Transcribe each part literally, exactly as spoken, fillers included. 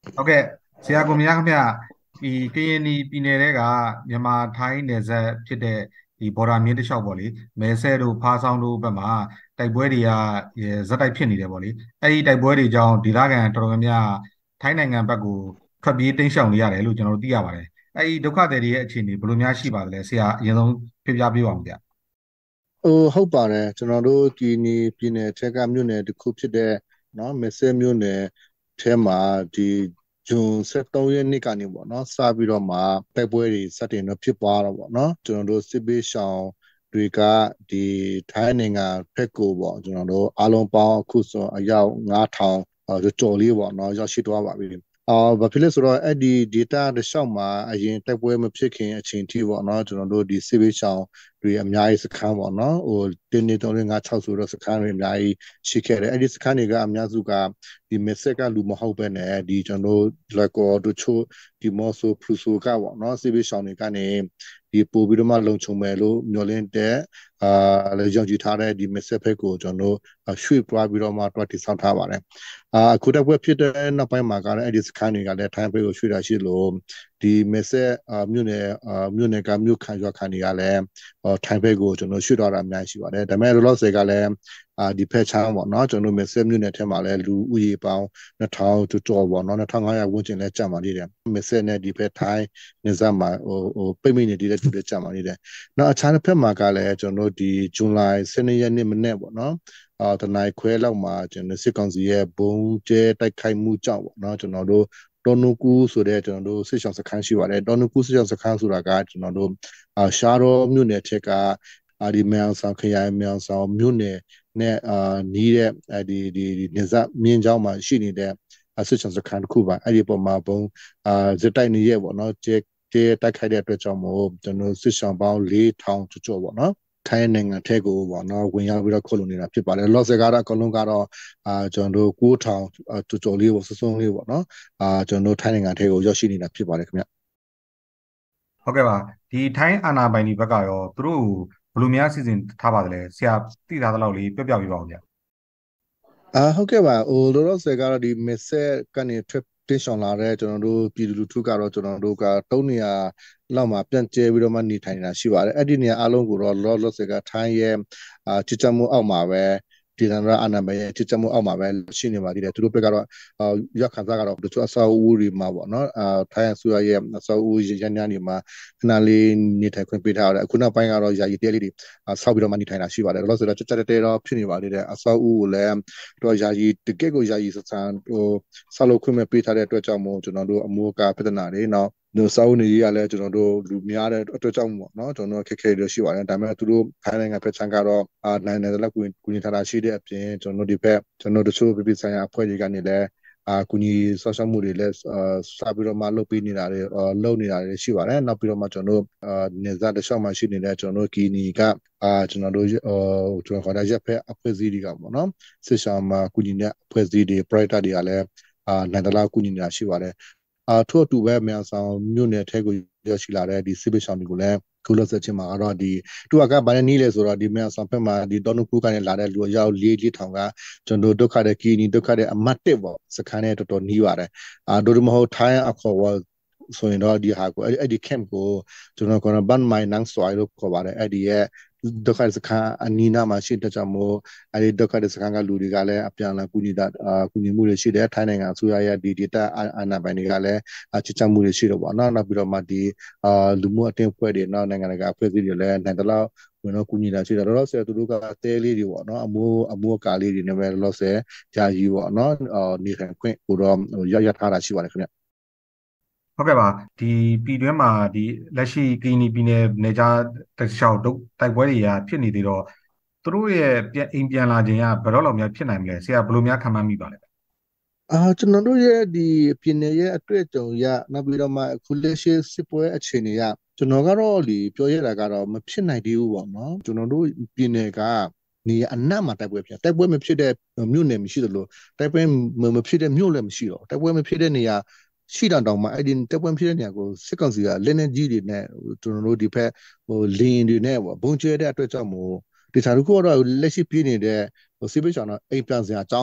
โอเคဆရာကမြခင်ဗျဒီကရင်နီပြည်နယ်တွေကမြန်မာထိုင်းနယ်စပ်ဖြစ်တဲ့ဒီဘော်ဒါမြင်းတစ်လျှောက်ပေါ့လေမဲဆဲတို့ဖားဆောင်းတို့ဘက်မှာတိုက်ပွဲတွေကအဲဇက်တိုက်ဖြစ်နေတယ်ပေါ့လေအဲ့ဒီတိုက်ပွဲတွေကြောင့်ဒေသခံတော်တော်များများထိုင်းနိုင်ငံဘက်ကိုထွက်ပြေးတိမ်းရှောင်နေရတယ်လို့ကျွန်တော်တို့သိရပါတယ်အဲ့ဒီဒုက္ခသည်တွေရဲ့အခြေအနေဘယ်လိုများရှိပါသလဲဆရာအရင်ဆုံးပြပြပေးပါဦးဗျဟိုဟုတ်ပါတယ်ကျွန်တော်တို့ကီနီပြည်နယ်ထက်ကမြို့နယ်တစ်ခုဖြစ်တဲ့နော်မက်ဆဲမြို့နယ်ထဲမှာဒီဂျွန်73ရက်နေ့ကနေပေါ့နော်စပြီးတော့မှတိုက်ပွဲတွေစတင်တော့ဖြစ်ပွားတော့ပေါ့နော်ကျွန်တော်တို့စစ်ပေးရှောင်တွေကဒီထိုင်းနိုင်ငံဖက်ကိုပေါ့ကျွန်တော်တို့အားလုံးပေါင်းအခုဆိုအယောက်ငါးထောင်ကျော်လေးပေါ့နော်ရောက်ရှိသွားပါပြီအာဘာဖြစ်လဲဆိုတော့အဲ့ဒီ data တစ်လျှောက်မှာအရင်တိုက်ပွဲမဖြစ်ခင်အချိန်ထိပေါ့နော်ကျွန်တော်တို့ဒီစစ်ပေးရှောင်တွေအများကြီးစခန်းပေါ့နော်ဟိုတင်းနေသုံးလေးငါးခြောက်ဆိုတော့စခန်းတွေအများကြီးရှိခဲ့တယ်အဲ့ဒီစခန်းတွေကအများစုကဒီမက်ဆက်ကလူမဟုတ်ပဲနဲ့ဒီကျွန်တော်တို့လက်ကောတို့ချို့ဒီမော့ဆိုဖရူဆိုကပေါ့နော်စစ်ပေးရှောင်တွေကနေဒီပို့ပြီးတော့မှလုံခြုံမယ်လို့မျှော်လင့်တဲ့အာလေကြောင်ကြည့်ထားတဲ့ဒီမက်ဆက်ဖက်ကိုကျွန်တော်တို့ရွှေ့သွားပြီးတော့မှတွားတည်ဆောက်ထားပါတယ်အာအခုတစ်ပွဲဖြစ်တဲ့နောက်ပိုင်းမှာကလည်းအဲ့ဒီစခန်းတွေကလည်းထိုင်းဘက်ကိုရွှေ့တာရှိလို့ဒီမက်ဆက်အာမြို့နယ်အာမြို့နယ်ကမြို့ခံရွာခံတွေကလည်းထိုင်းဘက်ကိုကျွန်တော်ရွှေ့တော့တာအများကြီးရှိပါတယ်ဒါပေမဲ့လောလောဆယ်ကလည်းအာဒီဖက်ချမ်းပေါ့နော်ကျွန်တော်မက်ဆက်မြို့နယ်ထဲမှာလည်းလူဦးရေပေါင်းနှစ်ထောင်ကျော်ကျော်ပေါ့နော်နှစ်ထောင်ငါးရာဝန်းကျင်လည်းကျန်ပါသေးတယ်မက်ဆက်နဲ့ဒီဖက်ထိုင်းနေစမှာဟိုဟိုပိတ်မိနေတဲ့တူတွေကျန်ပါသေးတယ်နောက်အခြားတစ်ဖက်မှာကလည်းကျွန်တော်တို့ဒီဇွန်လဆယ်နှစ်ရက်နေ့မနေ့ပေါ့နော်အာတနိုင်ခွဲလောက်မှာကျွန်တော်စစ်ကောင်စီရဲ့ဘုံကျဲတိုက်ခိုက်မှုကြောင့်ပေါ့နော်ကျွန်တော်တို့တော်နုကူဆိုတဲ့ကျွန်တော်တို့စစ်ဆောင်စခန်းရှိပါတယ်တော်နုကူစစ်ဆောင်စခန်းဆိုတာကကျွန်တော်တို့အာရှားတော်မြို့နယ်ထက်ကအာဒီမြောင်ဆောင်ခရိုင်မြောင်ဆောင်မြို့နယ်နဲ့အာနီးတဲ့အဲဒီဒီနေဇက်မြင်းချောင်းမှာရှိနေတဲ့ဆွစ်ချန်စခန်းတစ်ခုပါအဲ့ဒီပုံမှာဘုံအာဇက်တိုက်နေရဲ့ပေါ့နော်ကျဲကျဲတိုက်ခိုက်တဲ့အတွက်ကြောင့်မို့ကျွန်တော်ဆွစ်ချန်ပေါင်းလေးထောင်ကျော်ကျော်ပေါ့နော်ထိုင်းနိုင်ငံထဲကိုပေါ့နော်ဝင်ရောက်ပြီးတော့ခုတ်လုံနေတာဖြစ်ပါတယ်လော့ဆယ်ကတော့အကုန်လုံးကတော့အာကျွန်တော်တို့ကိုးထောင်ကျော်ကျော်လေးပေါ့စစုံလေးပေါ့နော်အာကျွန်တော်တို့ထိုင်းနိုင်ငံထဲကိုရောက်ရှိနေတာဖြစ်ပါတယ်ခင်ဗျဟုတ်ကဲ့ပါဒီထိုင်းအာဏာပိုင်တွေဘက်ကရောသူတို့ဘယ်လိုများစီစဉ်ထားပါသလဲဆရာသိထားသလောက်လေးပြပြပေးပါဦးဗျအာဟုတ်ကဲ့ပါဟိုလောလောဆယ်ကတော့ဒီမက်ဆက်ကနေ trip တင်ဆောင်လာတဲ့ကျွန်တော်တို့ပြည်သူလူထုကတော့ကျွန်တော်တို့ကသုံးနေရာလောက်မှာပြန့်ကျဲပြီးတော့မှနေထိုင်နေတာရှိပါတယ်အဲ့ဒီနေရာအားလုံးကိုတော့လောလောဆယ်ကထိုင်းရဲ့အာချစ်ချမှုအောက်မှာပဲဒီလန်ရာအနာမရဲ့ချစ်ချမှုအောက်မှာပဲရှိနေပါသေးတယ်သူတို့ဘက်ကတော့အာရောက်ခံစားကတော့တချို့အဆောက်အဦတွေမှာပေါ့နော်အာထိုင်းအစိုးရရဲ့အဆောက်အဦရန်ရန်တွေမှာခဏလေးနေထိုင်ခွင့်ပေးထားရတယ်အခုနောက်ပိုင်းကတော့ယာယီတဲလေးတွေဆောက်ပြီးတော့မှနေထိုင်တာရှိပါတယ်လောလောဆယ်တော့ကြက်ကြက်တဲတော့ဖြစ်နေပါသေးတယ်အဆောက်အဦကိုလည်းတော့ယာယီတကယ့်ကိုယာယီစစံဟိုဆောက်လုပ်ခွင့်မဲ့ပေးထားတဲ့အတွက်ကြောင့်မို့ကျွန်တော်တို့အမိုးအကာပြဿနာတွေနောက်တို့စာအုပ်နေရေးကလည်းကျွန်တော်တို့လူများတဲ့အတွက်ကြောင့်ပေါ့နော်ကျွန်တော်တို့ခက်ခဲရရှိပါတယ်ဒါပေမဲ့သူတို့ခိုင်းနိုင်ငံဖက်ချန်ကတော့အာနိုင်နယ်လက်ကူကူညီထားတာရှိတဲ့အပြင်ကျွန်တော်တို့ဒီဘက်ကျွန်တော်တို့တချို့ပြည်ပဆိုင်ရာအဖွဲ့တွေကနေလည်းအာကူညီဆောက်ရှောက်မှုတွေလည်းအာစပြီးတော့မှလုပ်ပေးနေတာတွေလုပ်နေတာတွေရှိပါတယ်နောက်ပြီးတော့မှကျွန်တော်တို့အာနေစားတစ်လျှောက်မှရှိနေတဲ့ကျွန်တော်တို့ကီနီကအာကျွန်တော်တို့ဟိုကျွန်တော်ခေါ်တဲ့ရက်ဖက်အဖွဲ့အစည်းတွေကပေါ့နော်စစ်ဆောင်မှာကူညီတဲ့အဖွဲ့အစည်းတွေ project တွေကလည်းအာနိုင်တလားကူညီနေတာရှိပါတယ်အာထို့အတူပဲမြန်ဆောင်မြို့နယ်ထဲကိုရောက်ရှိလာတဲ့ဒီစစ်ပေးဆောင်တွေကိုလည်းခုလို့ဆက်ချင်မှာကတော့ဒီသူကဘာနဲ့နီးလဲဆိုတော့ဒီမြန်ဆောင်ဖက်မှာဒီတော်နုကူကနေလာတဲ့လူရောက်လေးလေးထောင်ကကျွန်တော်ဒုက္ခတဲ့ကီနီဒုက္ခတဲ့အမတ်တစ်ပေါ့စခန်းနဲ့တော်တော်နီးပါတယ်အာဒိုမဟုတ်ထိုင်းအခေါ်ဝဆိုရင်တော့ဒီဟာကိုအဲ့ဒီ camp ကိုကျွန်တော်ကဘန်မိုင်နန်းဆွိုင်လို့ခေါ်ပါတယ်အဲ့ဒီရဲ့ဒုက္ခစခန်းအနီးနားမှာရှိတဲ့ကြောင့်မို့အဲဒီဒုက္ခစခန်းကလူတွေကလည်းအပြန်အလှန်ကူညီတာအာကူညီမှုတွေရှိတယ်ထိုင်းနိုင်ငံအစိုးရရဲ့ဒီ data အာဏာပိုင်တွေကလည်းချစ်ချမှုတွေရှိတော့ပေါ့နော်နောက်ပြီးတော့မှဒီအာလူမှုအတင်းဖွဲ့တွေနောက်နိုင်ငံတကာအဖွဲ့အစည်းတွေလည်းနိုင်တလောက်ဝင်တော့ကူညီတာရှိတယ်လောလောဆယ်သူတို့ကတဲလေးတွေပေါ့နော်အမိုးအမိုးအကာလေးတွေနဲ့ပဲလောလောဆယ်ဂျာကြီးပေါ့နော်အာနေထိုင်ခွင့်ကိုတော့ရရထားတာရှိပါတယ်ခင်ဗျဟုတ်ကဲ့ပါဒီပြည်တွင်းမှာဒီလက်ရှိကီနီပြည်နယ်နေကြတစ်လျှောက်ဒုတိုက်ပွဲတွေကဖြစ်နေသေးတော့သူတို့ရဲ့ပြန်အိမ်ပြန်လာခြင်းကဘယ်တော့လောက်များဖြစ်နိုင်မလဲဆရာဘယ်လိုများခံမှန်းမိပါလဲအာကျွန်တော်တို့ရဲ့ဒီပြည်နယ်ရဲ့အတွေ့အကြုံရနောက်ပြီးတော့မှအခုလက်ရှိစစ်ပွဲအခြေအနေရကျွန်တော်ကတော့ဒီပြောရတာကတော့မဖြစ်နိုင်သေးဘူးပေါ့နော်ကျွန်တော်တို့ပြည်နယ်ကနေအနက်မှာတိုက်ပွဲဖြစ်တိုက်ပွဲမဖြစ်တဲ့မြို့နယ်မရှိသလိုတိုက်ပွဲမဖြစ်တဲ့မြို့လည်းမရှိတော့တိုက်ပွဲမဖြစ်တဲ့နေရာရှိတာတောင်မှအဲ့ဒီတိုက်ပွဲဖြစ်တဲ့နေရာကိုစစ်ကောင်စီကလက်နက်ကြီးတွေနဲ့ကျွန်တော်တို့ဒီဘက်ဟိုလင်းတွေနဲ့ပေါ့ဘုံကျဲတဲ့အတွက်ကြောင့်မို့ဒီခြားတစ်ခုကတော့လက်ရှိပြည်နေတဲ့ဟိုစစ်ပေးချောင်းတော့အိမ်ပြန်စရာအကြောင်း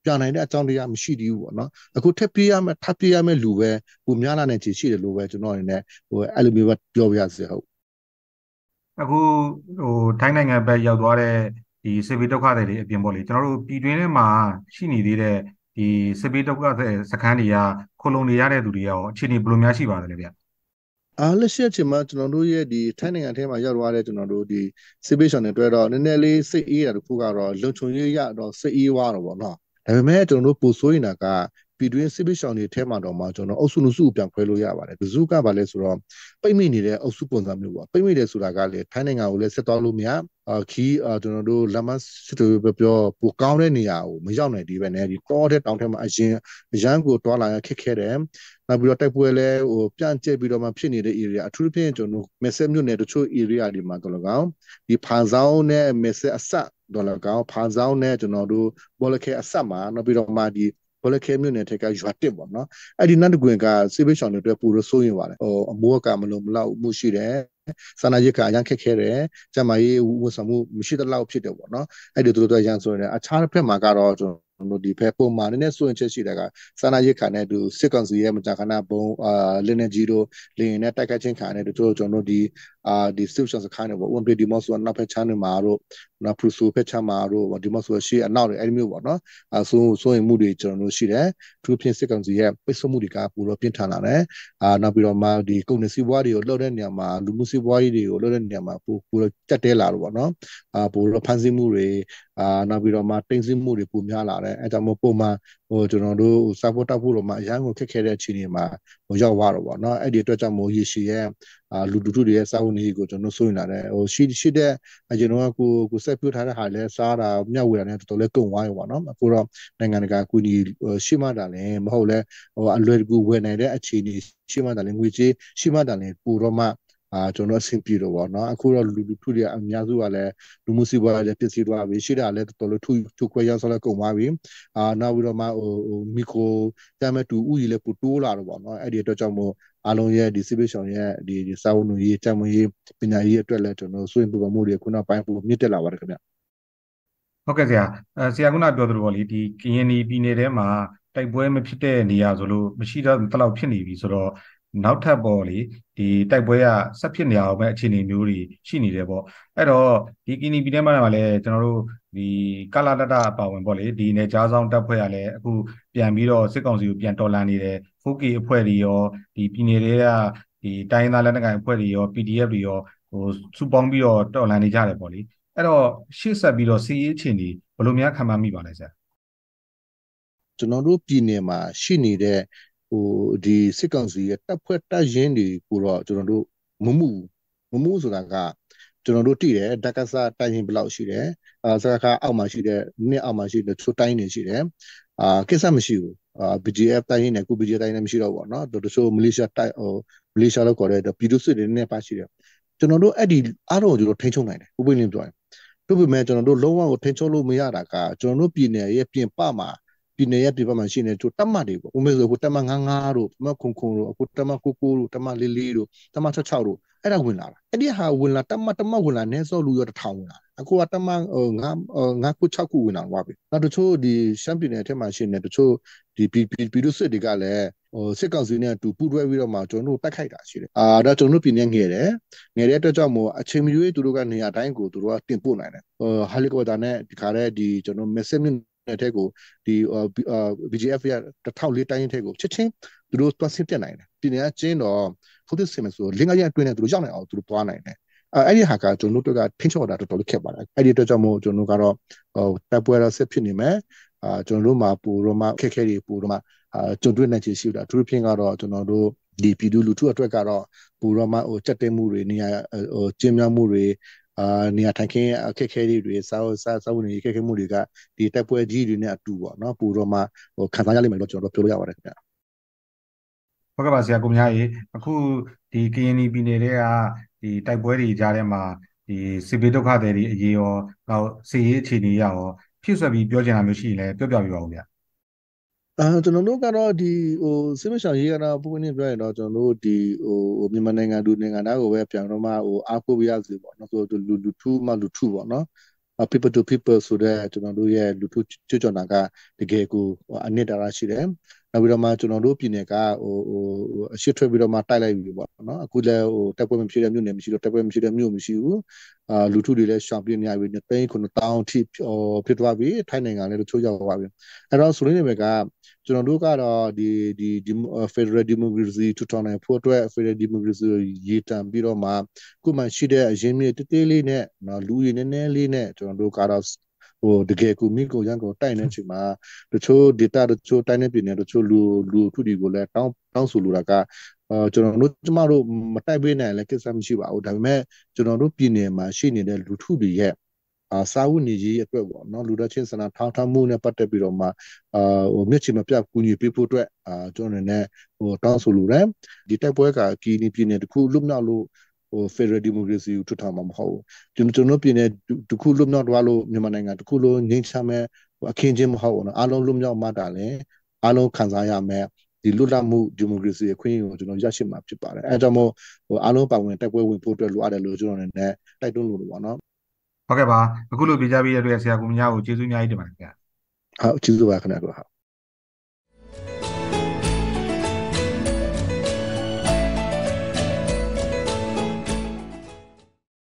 ပြန်နိုင်တဲ့အကြောင်းတရားမရှိသေးဘူးပေါ့နော်အခုထပ်ပြေးရမယ်ထပ်ပြေးရမယ်လူပဲပုံများလာနေချေရှိတယ်လို့ပဲကျွန်တော်အနေနဲ့ဟိုအဲ့လိုမျိုးပဲပြောပြရစေဟုတ်အခုဟိုထိုင်းနိုင်ငံဘက်ရောက်သွားတဲ့ဒီစစ်ဘေးဒုက္ခတွေအပြင်ပေါ့လေကျွန်တော်တို့ပြည်တွင်းထဲမှာရှိနေသေးတဲ့ဒီစစ်ဘေးဒုက္ခတွေစခန်းတွေကခိုလုံနေရတဲ့သူတွေရောအခြေအနေဘယ်လိုများရှိပါသလဲဗျအားလက်ရှိအချိန်မှာကျွန်တော်တို့ရဲ့ဒီထိုင်းနိုင်ငံထဲမှာရောက်သွားတဲ့ကျွန်တော်တို့ဒီစစ်ပေးဆောင်တွေတွေ့တော့နည်းနည်းလေးစိတ်အေးတာတစ်ခုကတော့လုံခြုံရေးရတော့စိတ်အေးသွားတော့ဗောနော်ဒါပေမဲ့ကျွန်တော်တို့ပို့ဆိုးနေတာကပြည်တွင်းစစ်ပေးဆောင်တွေထဲမှာတော့မှကျွန်တော်အုပ်စုနစုပြန်ခွဲလို့ရပါတယ်ဘဇုကပါလဲဆိုတော့ပိတ်မိနေတဲ့အုပ်စုပုံစံမျိုးပေါ့ပိတ်မိတယ်ဆိုတာကလေထိုင်းနိုင်ငံကိုလည်းဆက်သွားလို့မရအခီးကျွန်တော်တို့လမ်းမစစ်တွေပြောပြောပိုကောင်းတဲ့နေရာကိုမရောက်နိုင်သေးပဲねဒီတောတဲ့တောင်ထဲမှာအရင်အရန်ကိုတွာလာရခက်ခဲတယ်နောက်ပြီးတော့တိုက်ပွဲလဲဟိုပြန့်ကျက်ပြီးတော့မှဖြစ်နေတဲ့ area အထူးသဖြင့်ကျွန်တော်မက်ဆက်မြို့နယ်တချို့ area တွေမှာတော့လကောင်းဒီဖန်ဆောင်နဲ့မက်ဆက်အဆက်တော့လကောင်းဖန်ဆောင်နဲ့ကျွန်တော်တို့ဘောလခဲအဆက်မှာနောက်ပြီးတော့မှဒီဘောလခဲမြို့နယ်ထက်ကရွာတစ်ပေါ့နော်အဲ့ဒီနတ်တကွင်ကစေဘေးရှောင်းတွေအတွက်ပူလို့စိုးရင်ပါတယ်ဟိုအမိုးကမလို့မလောက်မှုရှိတယ်စာနာရိတ်ကအရန်ခက်ခဲတယ်ကျမကြီးဝတ်ဆောင်မှုမရှိတဲ့လောက်ဖြစ်တယ်ပေါ့နော်အဲ့ဒီတို့တို့ရန်ဆိုရင်အခြားတစ်ဖက်မှာကတော့ကျွန်တော်တို့ဒီဖက်ပုံမှန်နည်းနည်းစိုးရင်ချက်ရှိတဲ့ကစာနာရိတ်ခါနဲ့သူစစ်ကောင်စီရဲ့မကြာခဏဘုံအာလင်းနေကြီးတို့လင်းနဲ့တိုက်ခိုက်ခြင်းခါနဲ့တို့ကျွန်တော်တို့ဒီအာဒီစစ်ရှောင်းစခါနဲ့ပေါ့ဝန်ပြည်ဒီမော့ဆိုနောက်ဖက်ချမ်းတွေမှာတို့နောက်ပရူဆိုဖက်ချမ်းမှာတို့ဒီမော့ဆိုရှိအနောက်တွေအဲ့ဒီမျိုးပေါ့နော်အဆိုးစိုးရင်မှုတွေကျွန်တော်တို့ရှိတယ်သူဖြင့်စစ်ကောင်စီရဲ့ပိတ်ဆို့မှုတွေကပိုတော့ပြင်းထန်လာတယ်အာနောက်ပြီးတော့မှဒီကုန်နေစီးပွားတွေကိုလှုပ်တဲ့နေရာမှာလူမှုစီးပွားရေးတွေကိုလှုပ်တဲ့နေရာမှာပိုပိုတော့တက်တဲလာတော့ပေါ့နော်အာပိုတော့ဖန်ဆီးမှုတွေအာနောက်ပြီးတော့မှတင်စီမှုတွေပိုများလာတယ်အဲကြောင့်မို့ပုံမှန်ဟိုကျွန်တော်တို့စာဖို့တောက်ဖို့တော့မှအရန်ကိုခက်ခဲတဲ့အခြေအနေမှာဟိုရောက်သွားတော့ပေါ့နော်အဲ့ဒီအတွက်ကြောင့်မို့ရေရှည်ရဲ့အာလူတူတူတွေရဲ့စာဝန်ကြီးကိုကျွန်တော်စိုးရင်လာတယ်ဟိုရှိရှိတဲ့အကျွန်တော်ကကိုကိုဆက်ပြထားတဲ့ဟာလဲစားတာမျှဝေတာနဲ့တော်တော်လေးကုန်သွားရောပေါ့နော်အခုတော့နိုင်ငံတကာကူညီရှိမှတာလည်းမဟုတ်လဲဟိုအလွယ်တကူဝယ်နိုင်တဲ့အခြေအနေရှိမှတာလည်းငွေကြေးရှိမှတာလည်းပိုတော့မှအာကျွန်တော်အဆင်ပြေတော့ဗောနော်အခုတော့လူလူထုတွေအများစုကလည်းလူမှုစီးပွားရေးလည်းပြည့်စည်သွားပြီရှိတာလည်းတော်တော်လေးထူထူခွဲရောက်ဆောက်လည်းကုန်သွားပြီအာနောက်ပြီးတော့မှဟိုဟိုမီကိုတမ်းမဲ့တူဥကြီးလည်းပိုတိုးလာတော့ဗောနော်အဲ့ဒီအတွက်ကြောင့်မို့အားလုံးရဲ့ဒီစစ်ပေးဆောင်ရဲ့ဒီဒီစာဝန်ရေးတမ်းမရေးပညာရေးအတွက်လည်းကျွန်တော်ဆွေးနွေးပမှုတွေခုနောက်ပိုင်းပိုမြင့်တက်လာပါတယ်ခင်ဗျဟုတ်ကဲ့ဆရာအဲဆရာကပြောသလိုပေါ့လေဒီကရင်ပြည်နယ်ထဲမှာတိုက်ပွဲမဖြစ်တဲ့နေရာဆိုလို့မရှိတော့တလောက်ဖြစ်နေပြီဆိုတော့နောက်ထပ်ပေါ့လေဒီတိုက်ပွဲကဆက်ဖြစ်နေအောင်ပဲအခြေအနေမျိုးတွေရှိနေတယ်ပေါ့အဲ့တော့ဒီကင်းနီပြည်ထဲမှာလည်းကျွန်တော်တို့ဒီကလာတတအပါဝင်ပေါ့လေဒီနေကြားဆောင်တပ်ဖွဲ့ကလည်းအခုပြန်ပြီးတော့စစ်ကောင်စီကိုပြန်တော်လှန်နေတယ် ဖို ကေ အဖွဲ့တွေရောဒီပြည်နယ်တွေကဒီတိုင်းသားလက်နက်ကိုင်အဖွဲ့တွေရော ပီ ဒီ အက်ဖ် တွေရောဟိုစုပေါင်းပြီးတော့တော်လှန်နေကြတယ်ပေါ့လေအဲ့တော့ရှေ့ဆက်ပြီးတော့စီးရေးအခြေအနေဘယ်လိုများခံမှန်းမိပါလဲဆရာကျွန်တော်တို့ပြည်နယ်မှာရှိနေတဲ့ဟိုဒီစစ်ကောင်စီရဲ့တပ်ဖွဲ့တပ်ရင်းတွေကိုတော့ကျွန်တော်တို့မမှုမမှုဆိုတာကကျွန်တော်တို့တည်တယ်ဒက်ကဆာတိုင်းရင်ဘယ်လောက်ရှိတယ်အာစကားအောက်မှာရှိတဲ့နှစ်အောက်မှာရှိတဲ့ချိုးတိုင်းနေရှိတယ်အာကိစ္စမရှိဘူးအာ ဘီ ဂျီ အက်ဖ် တိုင်းနဲ့ကု ဘီ ဂျီ တိုင်းနဲ့မရှိတော့ဘူးเนาะတို့တို့မလေးရှားတိုက်ဟိုမလေးရှားလောက်ခေါ်တဲ့ပြည်သူစစ်တွေနဲ့ပါရှိတယ်ကျွန်တော်တို့အဲ့ဒီအားလုံးကိုကျွန်တော်ထိန်းချုပ်နိုင်တယ်ဥပဒေလင်းပြောရင်တို့ပေမဲ့ကျွန်တော်တို့လုံးဝကိုထိန်းချုပ်လို့မရတာကကျွန်တော်တို့ပြည်နယ်ရဲ့ပြင်ပမှာပြည်နယ်ရဲ့ပြည်ပမှာရှိနေတို့တမတ်တွေပေါ့ဥပမာဆိုအခုတမတ်ငါးငါးတို့တမတ်ခုံခုံတို့အခုတမတ်ကိုကိုတို့တမတ်လေးလေးတို့တမတ်၆၆တို့အဲ့ဒါဝင်လာတာအဲ့ဒီဟာဝင်လာတမတ်တမတ်ဝင်လာနေစောလူရောတစ်ထောင်ဝင်လာအခုကတမတ်ဟိုငါငါခု၆ခုဝင်လာသွားပြီနောက်တချို့ဒီရှမ်းပြည်နယ်ထဲမှာရှိနေတချို့ဒီပြည်ပြည်သူစစ်တွေကလည်းဟိုစစ်ကောင်စီနဲ့အတူပူးတွဲပြီးတော့မှကျွန်တော်တို့တိုက်ခိုက်တာရှိတယ်အာဒါကျွန်တော်တို့ပြည်နယ်ငယ်တယ်ငယ်တဲ့အတွက်ကြောင့်မို့အချိန်မရွေးသူတို့ကနေရာတိုင်းကိုသူတို့ကတင်ပို့နိုင်တယ်ဟိုဟယ်လီကော်ပတာနဲ့ဒီခါတဲ့ဒီကျွန်တော်မက်ဆေ့မြတဲ့ထဲကိုဒီ ဘီ ဂျီ အက်ဖ် ရတစ်ထောက်လေးတိုင်းထဲကိုချက်ချင်းသူတို့တွန်းဆင်းပြနိုင်တယ်ပြည်နယ်ကကျင်းတော့ခုသစ်စင်မဆိုလင်းကရအတွင်းနဲ့သူတို့ရောက်နိုင်အောင်သူတို့သွားနိုင်တယ်အဲအဲ့ဒီဟာကကျွန်တော်တို့ကထိန်းချုပ်တာတော်တော်လေးခက်ပါတယ်အဲ့ဒီအတွက်ကြောင့်မို့ကျွန်တော်ကတော့ဟိုတပ်ပွဲတော့ဆက်ဖြစ်နေမယ်အာကျွန်တော်တို့မှာပူတော့မှခက်ခဲတွေပူတော့မှအာကြုံတွေ့နိုင်ချေရှိတာသူတို့ဖြင့်ကတော့ကျွန်တော်တို့ဒီပြည်သူလူထုအတွက်ကတော့ပူတော့မှဟိုစက်တဲမှုတွေနေရာဟိုကျင်းများမှုတွေအာနေရာထိုင်ခင်းအခက်အခဲတွေစားစားစားဝင်အခက်အခဲမှုတွေကဒီတက်ပွဲကြီးတွေနဲ့အတူပေါ့နော်ပူတော့မှဟိုခံစားရလိမ့်မယ်လို့ကျွန်တော်တို့ပြောလို့ရပါတယ်ခင်ဗျဟုတ်ကဲ့ပါဆရာကိုမြရေအခုဒီကရင်ပြည်နယ်တွေကဒီတိုက်ပွဲတွေကြားထဲမှာဒီစစ်ဘေးဒုက္ခတွေအရေးရောနောက်စစ်ရေးအခြေအနေရောဖြစ်ဆွဲပြီးပြောချင်တာမျိုးရှိရင်လည်းပြောပြပြပါဦးဗျာအာကျွန်တော်တို့ကတော့ဒီဟိုစစ်မဆောင်ရေးကတော့ပုံမှန်ပြောရင်တော့ကျွန်တော်တို့ဒီဟိုမြန်မာနိုင်ငံလူနိုင်ငံသားကိုပဲပြန်တော့မှဟိုအားကိုးပြရစီပေါ့နော်ဆိုလူလူထူးမှလူထူးပေါ့နော် people to people ဆိုတဲ့ကျွန်တော်တို့ရဲ့လူထုကျွကြော်နာကတကယ်ကိုအနစ်တာရရှိတယ်နောက်ပြီးတော့မှကျွန်တော်တို့ပြည်နယ်ကဟိုဟိုအရှိထွက်ပြီးတော့မှတိုက်လိုက်ပြီပေါ့နော်အခုလည်းဟိုတက်ပွဲမဖြစ်တဲ့မြို့နယ်မရှိတော့တက်ပွဲမဖြစ်တဲ့မြို့မရှိဘူးအာလူထုတွေလည်းရှောင်ပြနေရပြီနှစ်သိန်းခုနှစ်သောင်းထိဖြစ်သွားပြီထိုင်းနိုင်ငံလည်းတချို့ရောက်သွားပြီအဲ့တော့ဆိုရင်းနေပဲကကျွန်တော်တို့ကတော့ဒီဒီ Federal Democracy ထူထောင်နိုင်ဖို့အတွက် Federal Democracy ရေးတံပြီးတော့မှခုမှရှိတဲ့အရင်းမြစ်တေးသေးလေးနဲ့နော်လူရည်နည်းနည်းလေးနဲ့ကျွန်တော်တို့ကတော့ဟိုတကယ်ကိုမိကိုရန်ကိုတိုက်နေချိန်မှာတချို့ data တချို့တိုင်းနေပြည်နယ်တချို့လူလူထုတွေကိုလည်းတောင်းတောင်းဆိုလိုတာကအာကျွန်တော်တို့ကျမတို့မတိုက်ပေးနိုင်လည်းကိစ္စမရှိပါဘူးဒါပေမဲ့ကျွန်တော်တို့ပြည်နယ်မှာရှိနေတဲ့လူထုတွေရဲ့အာစာဝတ်နေရေးအတွက်ပေါ့နော်လူတော်ချင်းစနာထောင်းထောင်းမှုနဲ့ပတ်သက်ပြီးတော့မှအာဟိုမြစ်ချင်မပြကူညီပေးဖို့အတွက်အာကျွန်တော်လည်းဟိုတောင်းဆိုလိုတယ်ဒီတိုက်ပွဲကကီနီပြည်နယ်တခုလွတ်မြောက်လို့ဟို Federal Democracy ကိုထူထောင်မှာမဟုတ်ဘူးကျွန်တော်ကျွန်တော်ပြည်နယ်တခုလွတ်မြောက်သွားလို့မြန်မာနိုင်ငံတခုလုံးငြိမ်းချမ်းမဲ့အခင်းချင်းမဟုတ်ဘူးနော်အားလုံးလွတ်မြောက်မှတာလည်းအားလုံးခံစားရမယ်ဒီလွတ်လပ်မှုဒီမိုကရေစီအခွင့်အရေးကိုကျွန်တော်ရရှိမှာဖြစ်ပါတယ်အဲဒါကြောင့်မို့ဟိုအားလုံးပါဝင်တိုက်ပွဲဝင်ဖို့အတွက်လိုအပ်တယ်လို့ကျွန်တော်လည်းတိုက်တွန်းလို့လို့ပါနော်ဟုတ်ကဲ့ပါအခုလိုပြကြပြီးရတဲ့ဆရာကူမညာကိုကျေးဇူးအများကြီးတင်ပါတယ်ခင်ဗျာဟုတ်ကျေးဇူးပါခင်ဗျာ